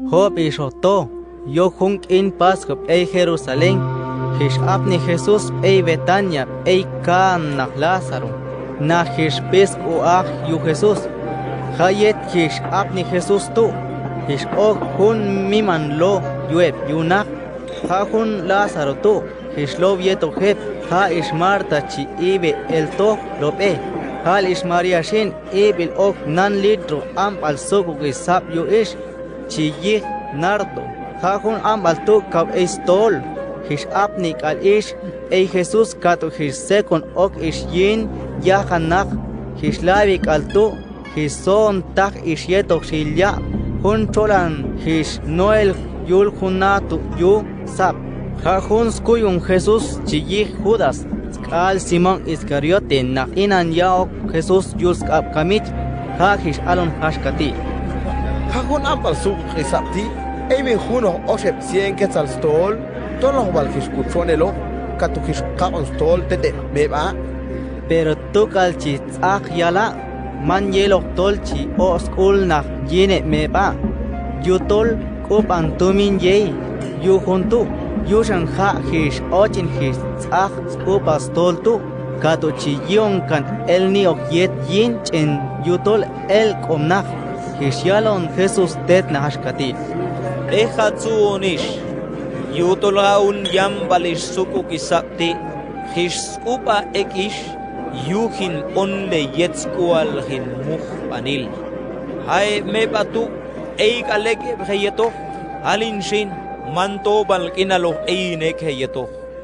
Job ishoto, yo hunk in Pascop ei Jerusalén, hish apni Jesús ei Betania, ei Can nach Lázaro, na hish pis uach yu Jesús, hayet hish apni Jesús tu, hish ok hun miman lo yueb yunak, ha hun Lázaro tu, hish lo vieto heb, ha ish Marta chi ibe el to lope, hal ish Maria shin ibil ok nan litro am al soku gisap yu ish, chi yih nardo, ha hun am al tu kab estol, hish apnik al ish, ei Jesús katu hish sekon ok ish yin yahanak, hish labik al tu, hish son tak ish yetok shilya, hun cholan hish noel yul hunatu yu sap, ha hun skuyun Jesús chi yih Judas, al Simón Iscariote na inan yaok Jesús yul skap kamich, ha hish alon hashkati. Hajun ampal suk isapti, eimin juno oshep 100 quetzal stol, tonos valkish kuchonelo, katukish kaon stol tete beba. Pero tu kalchi tzak yala, man yelok tolchi o skul nach yine meba, yutol kup antumin yei, yu juntu, yushan ha hish ochin hish tzak skupas toltu, katuchi yonkan el niok yet yin chen yutol el komnach. Hishyalon Jesús tet nahashkati. Ejatsuonish. Yutolaun yambalish suku kisapti. Hiskupa ekish. Yuhin onle yetskual hin muhpanil. Hai mebatu. Eikaleke heyeto. Alinshin. Manto balkinalo einek heyeto.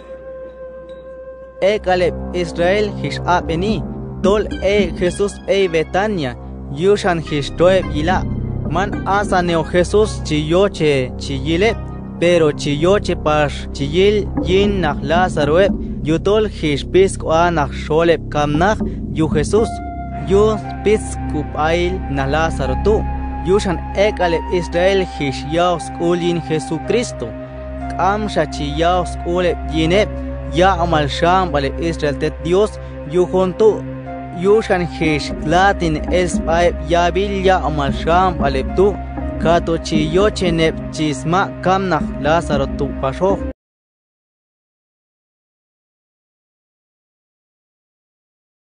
Ekaleb Israel hish apeni. Tol Jesús Betania. Yushan hishtoeb yila, man asa neo Jesús chiyoche chiyile, pero chiyoche pash chiyil yin nach Lázaroeb, yutol hishpisk a nach sholeb kamnach yu Jesús, yu piskup ail nach Lázaro tu, yushan ekaleb Israel hish yaos kulin Jesucristo, kamsha chiyaos kuleb yineb, ya amal sham vale Israel tet Dios, yu juntu. Yushan hish latin elspay yabilla amal sham aleptu kato chiyoche nep chisma kamnach Lázaro tu pasho.